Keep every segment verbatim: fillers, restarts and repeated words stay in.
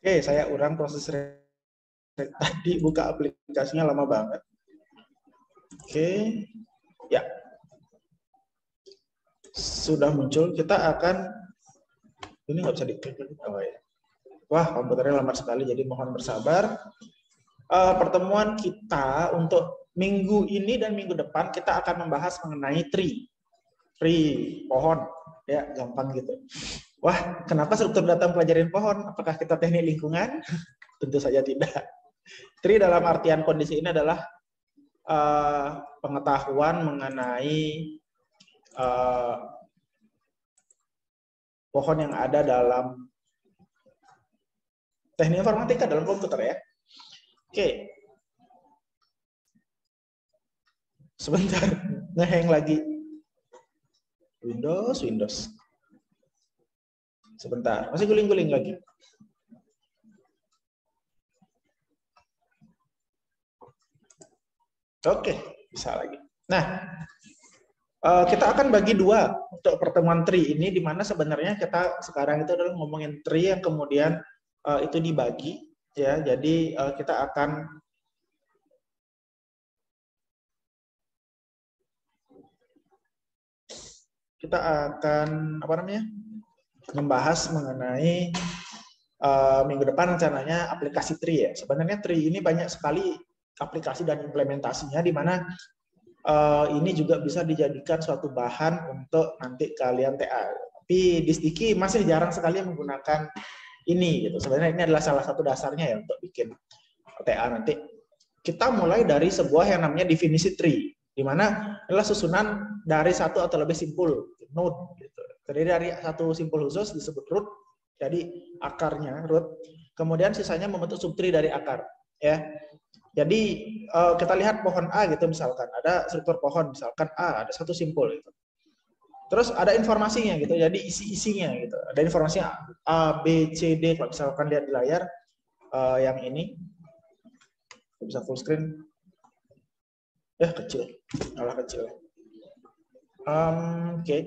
Oke, saya ulang proses tadi, buka aplikasinya lama banget. Oke, ya. Sudah muncul, kita akan, ini nggak bisa diklik. Oh, ya. Wah, komputernya lambat sekali, jadi mohon bersabar. Uh, pertemuan kita untuk minggu ini dan minggu depan, kita akan membahas mengenai tree. Tree, pohon. Ya, gampang gitu. Wah, kenapa struktur data pelajarin pohon? Apakah kita teknik lingkungan? Tentu saja tidak. Tree dalam artian kondisi ini adalah uh, pengetahuan mengenai uh, pohon yang ada dalam teknik informatika dalam komputer ya. Oke. Sebentar, ngehang lagi. Windows, Windows. Sebentar, masih guling-guling lagi. Oke, bisa lagi. Nah, kita akan bagi dua untuk pertemuan tree ini, di mana sebenarnya kita sekarang itu adalah ngomongin tree yang kemudian uh, itu dibagi, ya. Jadi uh, kita akan kita akan apa namanya membahas mengenai uh, minggu depan rencananya aplikasi tree ya. Sebenarnya tree ini banyak sekali aplikasi dan implementasinya, di mana uh, ini juga bisa dijadikan suatu bahan untuk nanti kalian T A. Tapi di Sticky masih jarang sekali yang menggunakan ini gitu. Sebenarnya ini adalah salah satu dasarnya ya untuk bikin T A nanti. Kita mulai dari sebuah yang namanya definisi tree, di mana adalah susunan dari satu atau lebih simpul node gitu. Terdiri dari satu simpul khusus disebut root, jadi akarnya root. Kemudian sisanya membentuk subtree dari akar, ya. Jadi uh, kita lihat pohon A gitu misalkan, ada struktur pohon misalkan A, ada satu simpul gitu. Terus ada informasinya gitu, jadi isi-isinya gitu. Ada informasinya A, B, C, D. Kalau misalkan lihat di layar uh, yang ini, bisa full screen. Ya kecil, malah kecil. Um, Oke. Okay.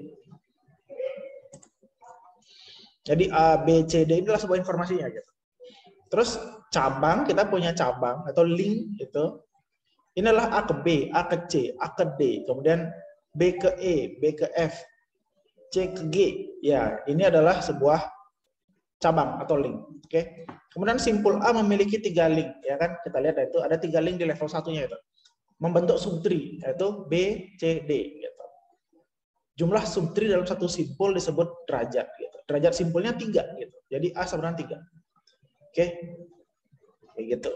Jadi A, B, C, D inilah sebuah informasinya gitu. Terus cabang, kita punya cabang atau link itu. Inilah A ke B, A ke C, A ke D, kemudian B ke E, B ke F, C ke G. Ya, ini adalah sebuah cabang atau link. Oke. Okay. Kemudian simpul A memiliki tiga link, ya kan? Kita lihat itu ada tiga link di level satunya itu. Membentuk subtree, yaitu B, C, D. Gitu. Jumlah subtree dalam satu simpul disebut derajat. Gitu. Derajat simpulnya tiga. Gitu. Jadi A sama dengan tiga. Oke, kayak gitu.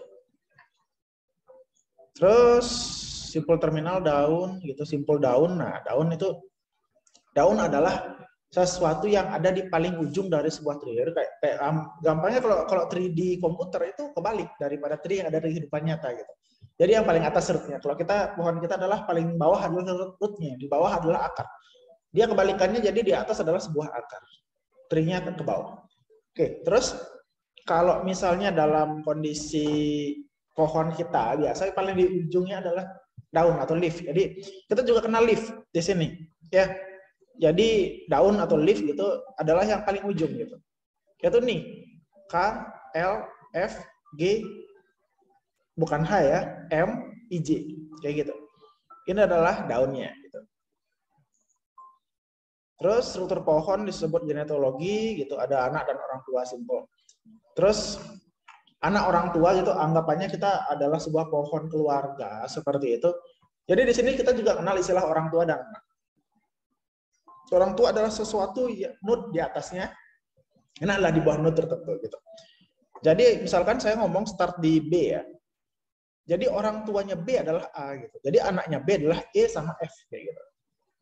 Terus simpul terminal daun, gitu. Simpul daun. Nah, daun itu daun adalah sesuatu yang ada di paling ujung dari sebuah tree. Kayak, kayak gampangnya kalau kalau tree di komputer itu kebalik daripada tree yang ada di kehidupan nyata gitu. Jadi yang paling atas rootnya. Kalau kita pohon kita adalah paling bawah adalah rootnya, di bawah adalah akar. Dia kebalikannya, jadi di atas adalah sebuah akar. Tree-nya ke bawah. Oke, terus kalau misalnya dalam kondisi pohon kita, biasa paling di ujungnya adalah daun atau leaf. Jadi kita juga kenal leaf di sini, ya. Jadi daun atau leaf gitu adalah yang paling ujung gitu. Yaitu nih K, L, F, G, bukan H ya, M, I, J, kayak gitu. Ini adalah daunnya. Gitu. Terus struktur pohon disebut genetologi, gitu. Ada anak dan orang tua simpel. Terus anak orang tua gitu, anggapannya kita adalah sebuah pohon keluarga seperti itu. Jadi di sini kita juga kenal istilah orang tua dan anak. Orang tua adalah sesuatu ya, node di atasnya, ini adalah di bawah node tertentu gitu. Jadi misalkan saya ngomong start di B ya. Jadi orang tuanya B adalah A gitu. Jadi anaknya B adalah E sama F kayak gitu.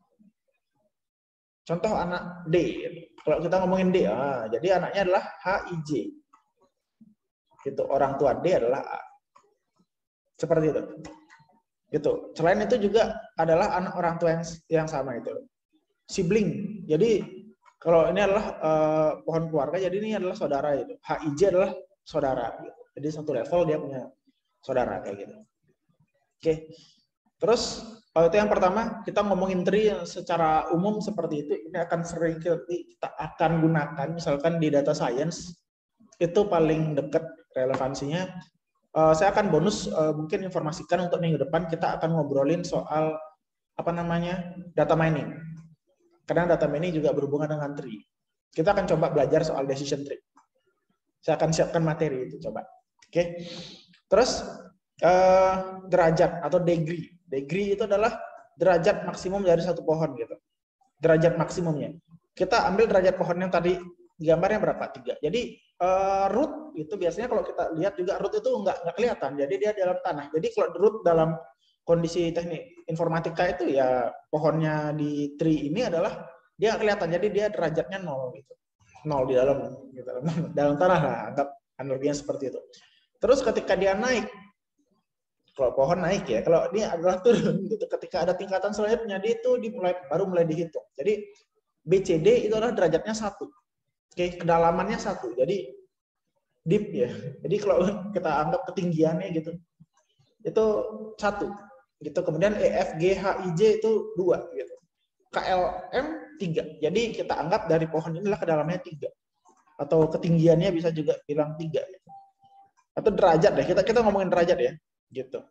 Contoh anak D. Gitu. Kalau kita ngomongin D, ah, jadi anaknya adalah H I J. Gitu. Orang tua D adalah A. Seperti itu. Gitu. Selain itu juga adalah anak orang tua yang yang sama itu. Sibling. Jadi kalau ini adalah uh, pohon keluarga, jadi ini adalah saudara itu. H I J adalah saudara. Gitu. Jadi satu level dia punya saudara kayak gitu. Oke. Terus kalau itu yang pertama, kita ngomongin tree yang secara umum seperti itu. Ini akan sering kita akan gunakan misalkan di data science. itu paling dekat relevansinya. Uh, saya akan bonus uh, mungkin informasikan untuk minggu depan kita akan ngobrolin soal apa namanya data mining. Karena data mining juga berhubungan dengan tree. Kita akan coba belajar soal decision tree. Saya akan siapkan materi itu coba. Oke. Okay. Terus uh, derajat atau degree. Degree itu adalah derajat maksimum dari satu pohon gitu. Derajat maksimumnya. Kita ambil derajat pohon yang tadi gambarnya berapa? Tiga. Jadi Uh, root itu biasanya kalau kita lihat juga root itu nggak nggak kelihatan, jadi dia dalam tanah. Jadi kalau root dalam kondisi teknik informatika itu ya pohonnya di tree ini adalah dia nggak kelihatan, jadi dia derajatnya nol gitu, nol di dalam gitu, dalam tanah lah, anggap analoginya seperti itu. Terus ketika dia naik, kalau pohon naik ya, kalau dia adalah turun gitu, ketika ada tingkatan selanjutnya dia itu dimulai baru mulai dihitung. Jadi B C D itu adalah derajatnya satu. Oke, kedalamannya satu, jadi deep ya. Jadi kalau kita anggap ketinggiannya gitu, itu satu, gitu. Kemudian E F G H I J itu dua, gitu. K L M tiga. Jadi kita anggap dari pohon inilah kedalamannya tiga, atau ketinggiannya bisa juga bilang tiga, gitu. Atau derajat deh. Kita kita ngomongin derajat ya, gitu.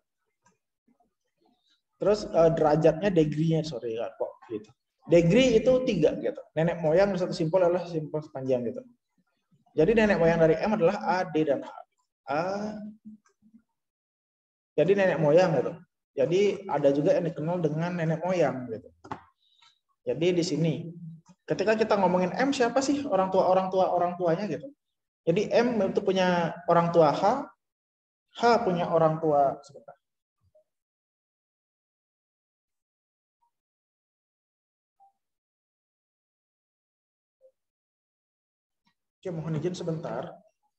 Terus uh, derajatnya degree-nya, sorry kok, gitu. Degree itu tiga gitu. Nenek moyang satu simpul adalah simpul sepanjang gitu. Jadi nenek moyang dari M adalah A, D, dan H. A. Jadi nenek moyang gitu. Jadi ada juga yang dikenal dengan nenek moyang gitu. Jadi di sini ketika kita ngomongin M, siapa sih orang tua orang tua orang tuanya gitu. Jadi M itu punya orang tua H, H punya orang tua sebentar. Oke, mohon izin sebentar.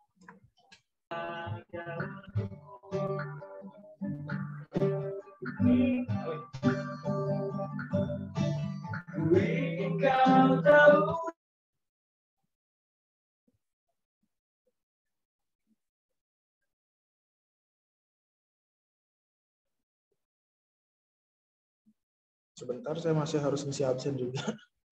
Sebentar, saya masih harus ngisi absen juga.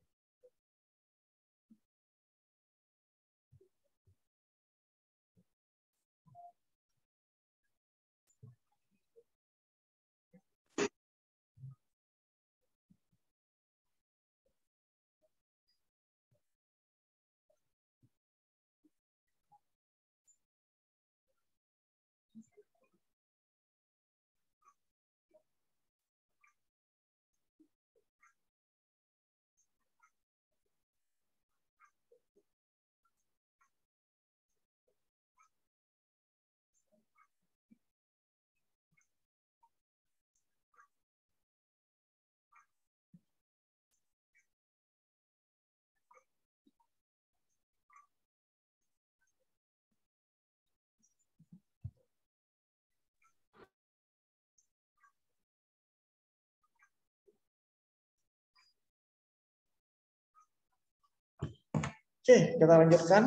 Oke, kita lanjutkan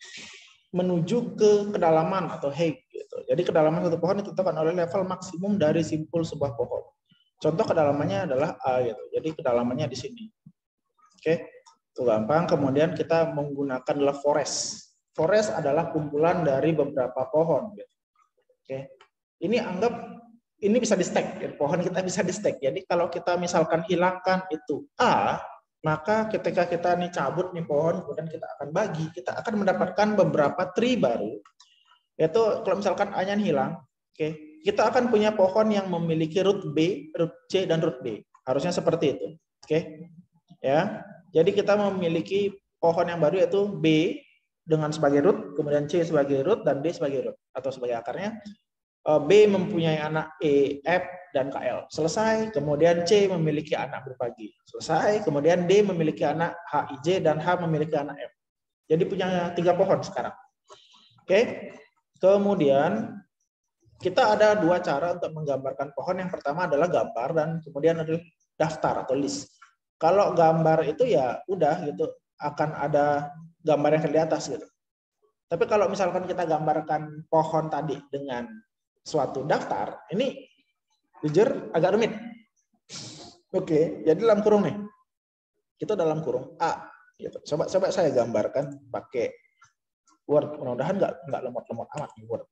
menuju ke kedalaman atau height gitu. Jadi kedalaman satu pohon ditentukan oleh level maksimum dari simpul sebuah pohon. Contoh kedalamannya adalah A gitu. Jadi kedalamannya di sini. Oke, itu gampang. Kemudian kita menggunakan adalah forest. Forest adalah kumpulan dari beberapa pohon gitu. Oke. Ini anggap ini bisa di stack, ya. Pohon kita bisa di stack. Jadi kalau kita misalkan hilangkan itu A, maka ketika kita nih cabut nih pohon, kemudian kita akan bagi, kita akan mendapatkan beberapa tree baru. Yaitu kalau misalkan A-nya hilang, oke, kita akan punya pohon yang memiliki root B, root C, dan root D. Harusnya seperti itu, oke, ya. Jadi kita memiliki pohon yang baru yaitu B dengan sebagai root, kemudian C sebagai root, dan D sebagai root atau sebagai akarnya. B mempunyai anak E, F, dan K L. Selesai. Kemudian C memiliki anak berbagi. Selesai. Kemudian D memiliki anak H I J dan H memiliki anak F. Jadi punya tiga pohon sekarang. Oke. Kemudian kita ada dua cara untuk menggambarkan pohon. Yang pertama adalah gambar dan kemudian adalah daftar atau list. Kalau gambar itu ya udah gitu akan ada gambar yang di atas gitu. Tapi kalau misalkan kita gambarkan pohon tadi dengan suatu daftar, ini jujur agak rumit. Oke, jadi dalam kurung nih, kita dalam kurung A. Gitu. Coba coba saya gambarkan pakai Word. Mudah-mudahan nggak nggak lemot-lemot amat nih Word.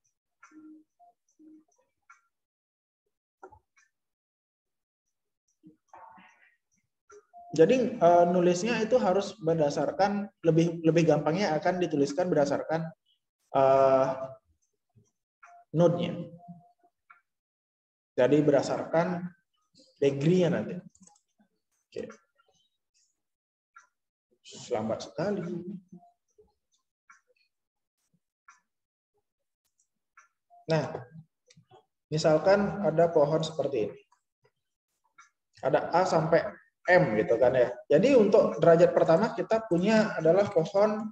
Jadi uh, nulisnya itu harus berdasarkan lebih lebih gampangnya akan dituliskan berdasarkan uh, node-nya. Jadi berdasarkan degree-nya nanti. Oke. Lambat sekali. Nah, misalkan ada pohon seperti ini. Ada A sampai M gitu kan ya. Jadi untuk derajat pertama kita punya adalah pohon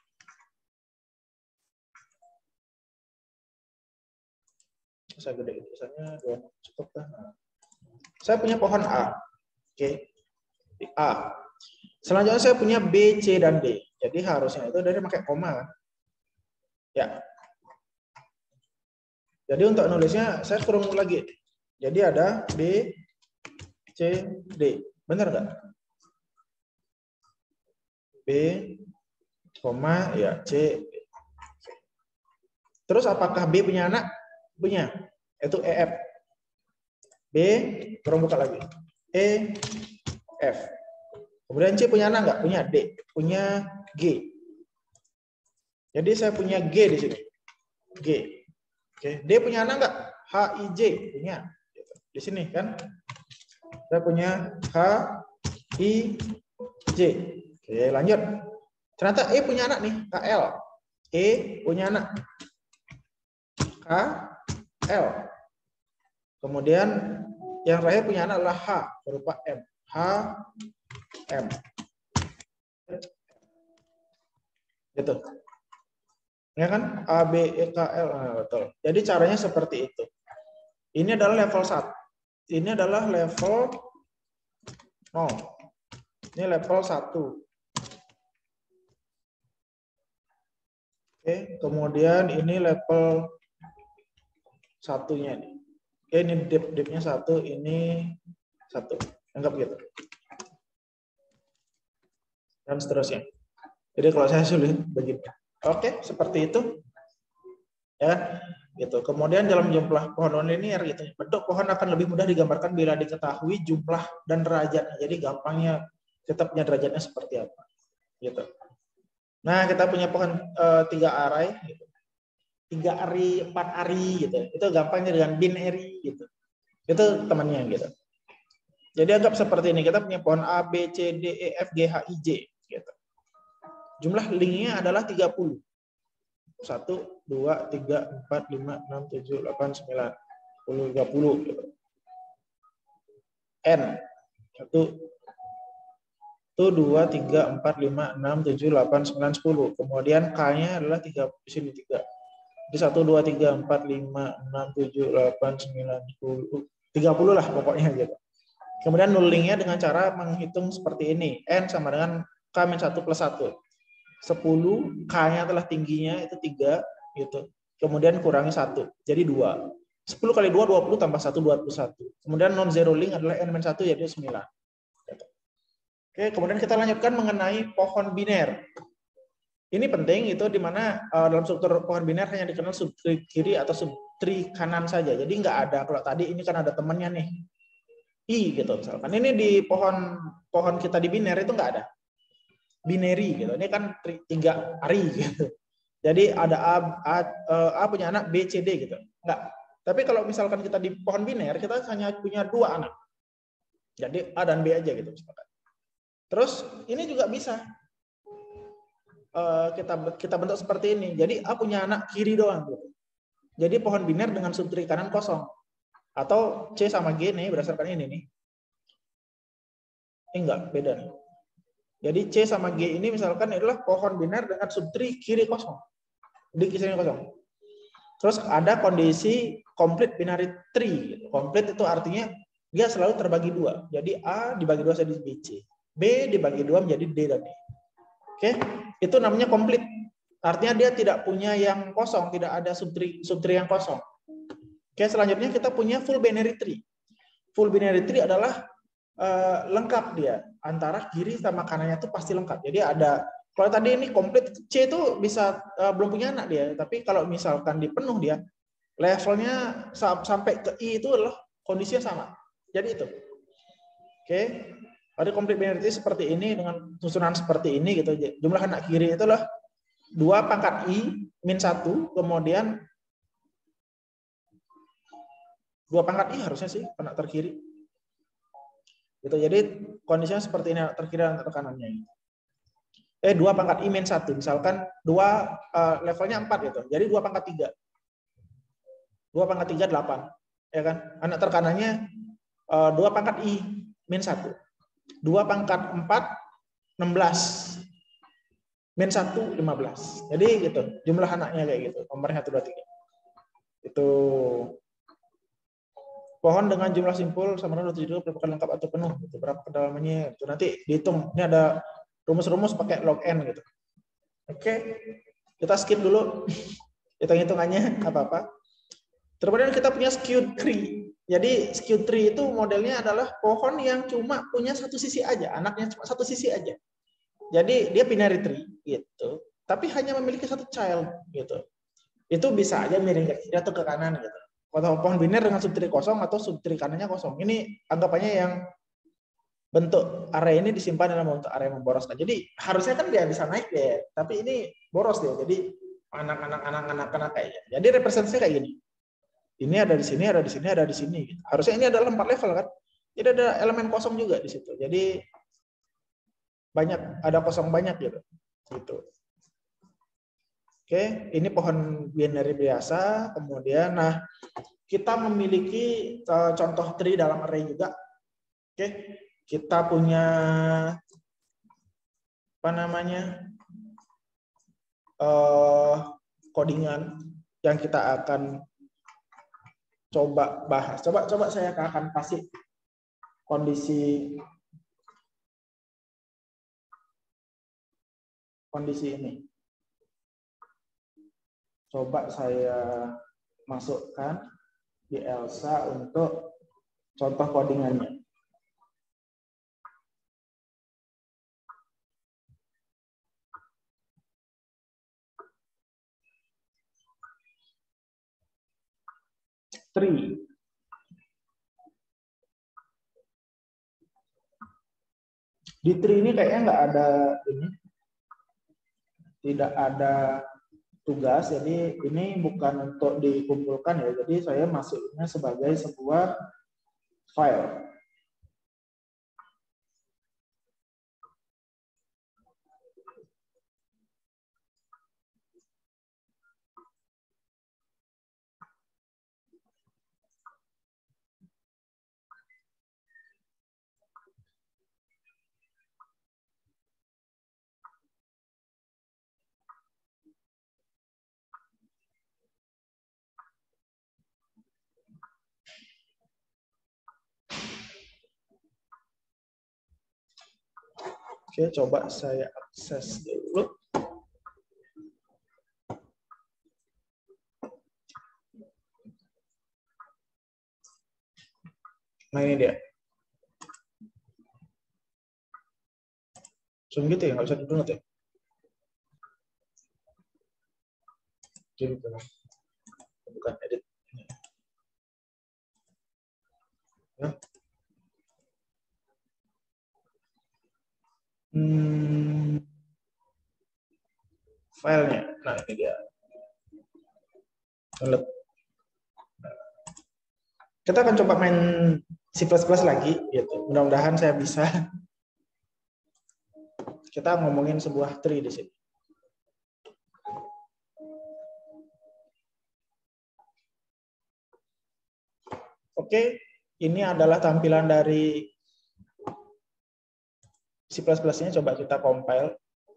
saya gede misalnya dua cukup kan. Saya punya pohon A. Oke. A. Selanjutnya saya punya B, C dan D. Jadi harusnya itu dari pakai koma. Ya. Jadi untuk nulisnya saya kurung lagi. Jadi ada B, C, D. Benar nggak? B, koma, ya C. Terus apakah B punya anak? Punya. Itu E F. B, kurang buka lagi. E, F. Kemudian C punya anak nggak? Punya. D. Punya G. Jadi saya punya G di sini. G. Oke. D punya anak nggak? H, I, J. Punya. Di sini kan. Saya punya H, I, J. Oke, lanjut. Ternyata E punya anak nih, K L. E punya anak. K, L. Kemudian yang terakhir punya anak adalah H, berupa M. H, M. Gitu. Ya kan? A, B, E, K, L. Nah, betul. Jadi caranya seperti itu. Ini adalah level satu. Ini adalah level nol. Ini level satu. Oke, kemudian ini level satunya nih. Oke, ini dip-dipnya satu, ini satu. Anggap gitu. Dan seterusnya. Jadi kalau saya sulit begini. Oke, seperti itu. Ya, gitu. Kemudian dalam jumlah pohon nonlinear gitu. Bentuk pohon akan lebih mudah digambarkan bila diketahui jumlah dan derajatnya. Jadi gampangnya kita punya derajatnya seperti apa. Gitu. Nah, kita punya pohon e, tiga array gitu. Tiga ari, empat ari gitu. Itu gampangnya dengan binary gitu. Itu temannya gitu. Jadi anggap seperti ini, kita punya pohon A, B, C, D, E, F, G, H, I, J gitu. Jumlah linknya adalah tiga puluh. satu, dua, tiga, empat, lima, enam, tujuh, delapan, sembilan, sepuluh, tiga puluh gitu. N satu, dua, tiga, empat, lima, enam, tujuh, delapan, sembilan, sepuluh. Kemudian K-nya adalah tiga, di sini tiga. Jadi satu, dua, tiga, empat, lima, enam, tujuh, delapan, sembilan, sepuluh, tiga puluh lah pokoknya gitu. Kemudian nullingnya dengan cara menghitung seperti ini. N sama dengan K minus satu plus satu. sepuluh, K-nya telah tingginya itu tiga gitu. Kemudian kurangi satu. Jadi dua. sepuluh kali dua, dua puluh tambah satu, dua puluh satu. Kemudian non zero link adalah N minus satu yaitu sembilan. Oke, kemudian kita lanjutkan mengenai pohon biner. Ini penting itu di mana uh, dalam struktur pohon biner hanya dikenal subtree kiri atau subtree kanan saja. Jadi nggak ada, kalau tadi ini kan ada temannya nih. I gitu misalkan. Ini di pohon pohon kita di biner itu nggak ada. Binary gitu. Ini kan tiga ari gitu. Jadi ada A, A, A punya anak B, C, D gitu. Enggak. Tapi kalau misalkan kita di pohon biner, kita hanya punya dua anak. Jadi A dan B aja gitu misalkan. Terus ini juga bisa kita kita bentuk seperti ini. Jadi A punya anak kiri doang gitu. Jadi pohon biner dengan subtree kanan kosong. Atau C sama G nih berdasarkan ini nih. Ini enggak, beda nih. Jadi C sama G ini misalkan adalah pohon biner dengan subtree kiri kosong. Di kiri kosong. Terus ada kondisi complete binary tree. Complete itu artinya dia selalu terbagi dua. Jadi A dibagi dua jadi B C. B dibagi dua menjadi D dan E. Oke, itu namanya complete. Artinya dia tidak punya yang kosong, tidak ada subtree subtree yang kosong. Oke, selanjutnya kita punya full binary tree. Full binary tree adalah Uh, lengkap dia antara kiri sama kanannya itu pasti lengkap. Jadi ada Kalau tadi ini komplit, C itu bisa uh, belum punya anak dia, tapi kalau misalkan dipenuh dia, levelnya sampai ke I itu adalah kondisinya sama. Jadi itu. Oke. Pada complete binarity seperti ini dengan susunan seperti ini gitu. Jumlah anak kiri itu adalah dua pangkat I min satu, kemudian dua pangkat I harusnya sih anak terkiri. Gitu. Jadi kondisinya seperti ini, anak terkiri dan terkanannya. Eh dua pangkat I min satu, misalkan dua uh, levelnya empat gitu. Jadi dua pangkat tiga. dua pangkat tiga delapan, ya kan? Anak terkanannya uh, dua pangkat I min satu. dua pangkat empat enam belas. Min satu lima belas. Jadi gitu, jumlah anaknya kayak gitu. Nomornya satu dua tiga. Itu pohon dengan jumlah simpul sama dengan tujuh berapakah lengkap atau penuh, gitu. Berapa kedalamannya itu nanti dihitung. Ini ada rumus-rumus pakai log n gitu. Oke, kita skip dulu hitung-hitungannya apa-apa. Kemudian kita punya skewed tree. Jadi skewed tree itu modelnya adalah pohon yang cuma punya satu sisi aja, anaknya cuma satu sisi aja. Jadi dia binary tree gitu, tapi hanya memiliki satu child gitu. Itu bisa aja miring ke kiri atau ke kanan gitu. Atau pohon biner dengan subtree kosong atau subtree kanannya kosong. Ini anggapannya yang bentuk array ini disimpan dalam bentuk array memboroskan. Jadi harusnya kan dia bisa naik ya, tapi ini boros dia. Jadi anak-anak anak-anak anak kayak. Jadi representasinya kayak gini. Ini ada di sini, ada di sini, ada di sini. Gitu. Harusnya ini adalah empat level kan. Jadi ada elemen kosong juga di situ. Jadi banyak, ada kosong banyak gitu. Gitu. Oke, ini pohon binary biasa. Kemudian, nah kita memiliki uh, contoh tree dalam array juga. Oke, kita punya apa namanya uh, codingan yang kita akan coba bahas. Coba, coba saya akan kasih kondisi kondisi ini. Coba saya masukkan di Elsa untuk contoh codingannya. Tree. Di tree ini kayaknya nggak ada ini, tidak ada tugas, jadi ini bukan untuk dikumpulkan ya, jadi saya masuknya sebagai sebuah file. Oke, coba saya akses dulu. Nah ini dia. Zoom gitu ya, nggak bisa didownload ya? Jadi bukan edit. Ya. Hmm, filenya, nah ini dia. Download. Kita akan coba main C plus plus lagi, gitu. Mudah-mudahan saya bisa. Kita ngomongin sebuah tree di sini. Oke, ini adalah tampilan dari C plus plus-nya. Coba kita compile.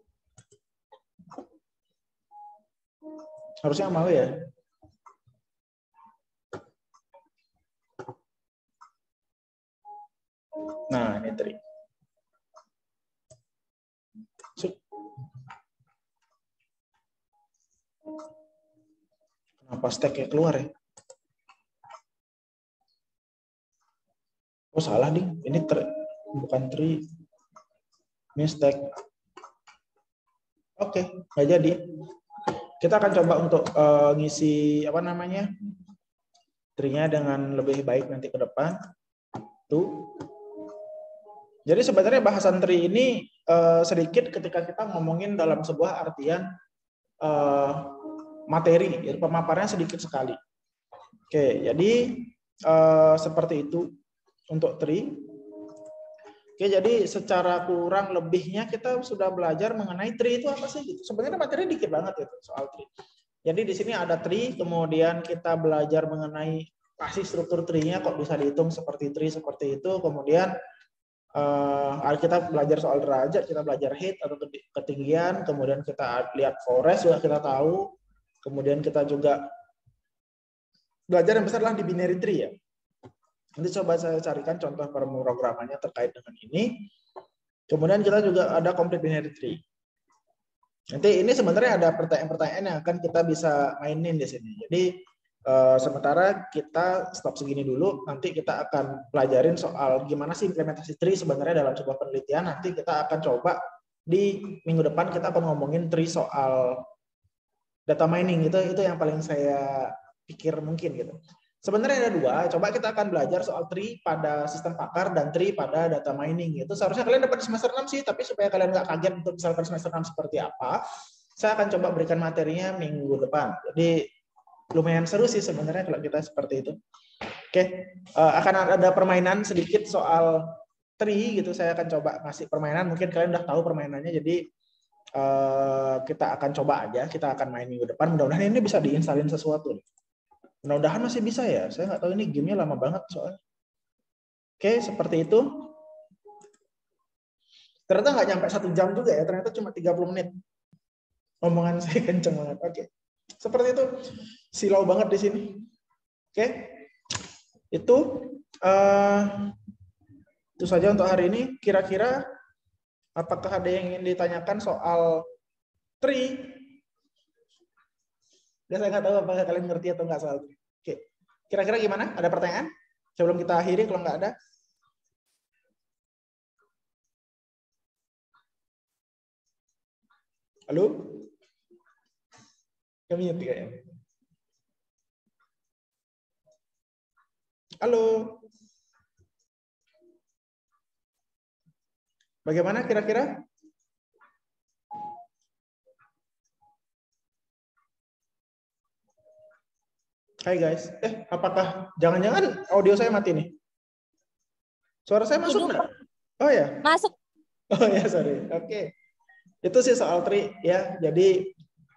Harusnya mau ya. Nah, ini tree. Kenapa stack-nya keluar ya? Oh salah nih, ini tree, bukan tree, ini stack. Oke, nggak jadi. Kita akan coba untuk uh, ngisi apa namanya tree-nya dengan lebih baik nanti ke depan. Tuh. Jadi sebenarnya bahasan tree ini uh, sedikit ketika kita ngomongin dalam sebuah artian uh, materi, ya, pemaparannya sedikit sekali. Oke, jadi uh, seperti itu untuk tree. Oke, jadi secara kurang lebihnya kita sudah belajar mengenai tree itu apa sih? Gitu. Sebenarnya materi dikit banget itu soal tree. Jadi di sini ada tree, kemudian kita belajar mengenai pasti struktur tree-nya kok bisa dihitung seperti tree seperti itu. Kemudian uh, kita belajar soal derajat, kita belajar height atau ketinggian, kemudian kita lihat forest juga kita tahu. Kemudian kita juga belajar yang besar adalah di binary tree ya. Nanti coba saya carikan contoh pemrogramannya terkait dengan ini. Kemudian kita juga ada complete binary tree. Nanti ini sebenarnya ada pertanyaan-pertanyaan yang akan kita bisa mainin di sini. Jadi eh, sementara kita stop segini dulu. Nanti kita akan pelajarin soal gimana sih implementasi tree sebenarnya dalam sebuah penelitian. Nanti kita akan coba di minggu depan kita akan ngomongin tree soal data mining. Itu itu yang paling saya pikir mungkin gitu. Sebenarnya ada dua, coba kita akan belajar soal tree pada sistem pakar dan tree pada data mining. Itu seharusnya kalian dapat di semester enam sih, tapi supaya kalian nggak kaget untuk misalkan semester enam seperti apa, saya akan coba berikan materinya minggu depan. Jadi lumayan seru sih sebenarnya kalau kita seperti itu. Oke, akan ada permainan sedikit soal tree gitu, saya akan coba ngasih permainan, mungkin kalian udah tahu permainannya, jadi kita akan coba aja, kita akan main minggu depan, mudah-mudahan ini bisa diinstalin sesuatu. Mudah-mudahan masih bisa ya. Saya nggak tahu ini gamenya lama banget soalnya. Oke, seperti itu. Ternyata nggak nyampe satu jam juga ya. Ternyata cuma tiga puluh menit. Omongan saya kenceng banget. Oke, seperti itu. Silau banget di sini. Oke, itu uh, itu saja untuk hari ini. Kira-kira apakah ada yang ingin ditanyakan soal tree? Dan saya nggak tahu apakah kalian ngerti atau nggak soal itu. Oke, kira-kira gimana? Ada pertanyaan? Sebelum kita akhiri, kalau nggak ada. Halo? Kami ngerti kayaknya. Halo? Bagaimana kira-kira? Hai guys, eh apakah jangan-jangan audio saya mati nih? Suara saya masuk nggak? Oh ya? Masuk. Oh ya, sorry. Oke. Okay. Itu sih soal tree ya. Jadi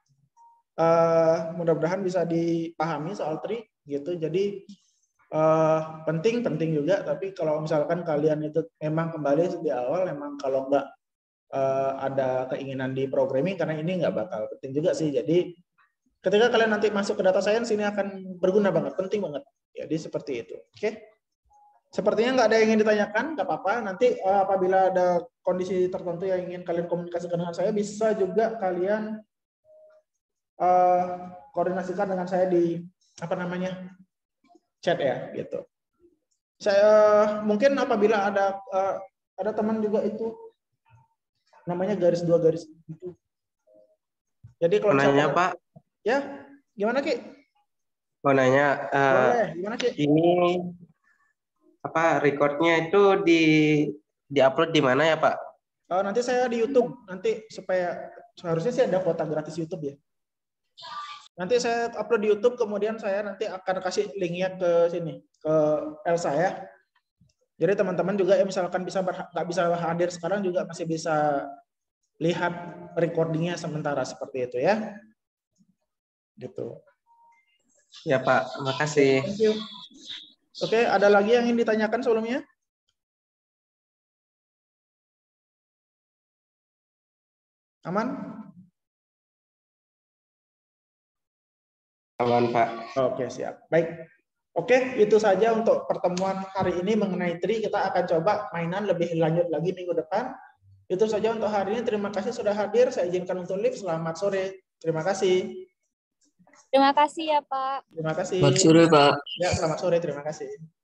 uh, mudah-mudahan bisa dipahami soal tree gitu. Jadi uh, penting penting juga. Tapi kalau misalkan kalian itu memang kembali di awal, memang kalau nggak uh, ada keinginan di programming, karena ini nggak bakal penting juga sih. Jadi ketika kalian nanti masuk ke data science, ini akan berguna banget, penting banget. Jadi seperti itu. Oke. Sepertinya nggak ada yang ingin ditanyakan, nggak apa-apa. Nanti uh, apabila ada kondisi tertentu yang ingin kalian komunikasikan dengan saya, bisa juga kalian uh, koordinasikan dengan saya di apa namanya chat ya, gitu. Saya mungkin apabila ada uh, ada teman juga itu namanya garis dua garis itu. Jadi kalau nanya Pak. Ya, gimana Ki? Mau nanya, uh, boleh, gimana Ki? Ini apa recordnya itu di diupload di mana ya Pak? Uh, nanti saya di YouTube, nanti supaya seharusnya sih ada kuota gratis YouTube ya. Nanti saya upload di YouTube, kemudian saya nanti akan kasih linknya ke sini, ke Elsa ya. Jadi teman-teman juga ya misalkan bisa nggak bisa hadir sekarang juga masih bisa lihat recordingnya sementara seperti itu ya. Gitu. Ya Pak, makasih. Thank you. Oke, ada lagi yang ingin ditanyakan sebelumnya? Aman? Aman Pak. Oke, siap. Baik. Oke, itu saja untuk pertemuan hari ini mengenai tree. Kita akan coba mainan lebih lanjut lagi minggu depan. Itu saja untuk hari ini. Terima kasih sudah hadir. Saya izinkan untuk live. Selamat sore. Terima kasih. Terima kasih ya Pak. Terima kasih. Selamat sore Pak. Ya, selamat sore. Terima kasih.